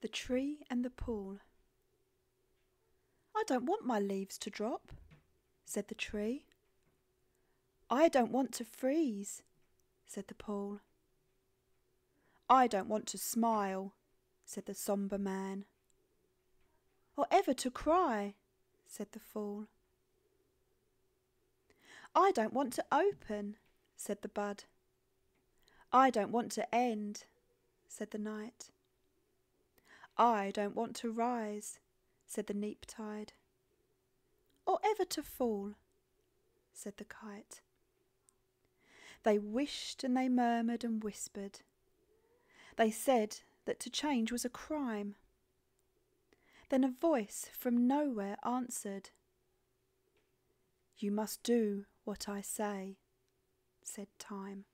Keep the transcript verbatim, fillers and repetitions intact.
The Tree and the Pool. "I don't want my leaves to drop," said the tree. "I don't want to freeze," said the pool. "I don't want to smile," said the sombre man. "Or ever to cry," said the fool. "I don't want to open," said the bud. "I don't want to end," said the night. "I don't want to rise," said the neap tide. "Or ever to fall," said the kite. They wished and they murmured and whispered. They said that to change was a crime. Then a voice from nowhere answered. "You must do what I say," said Time.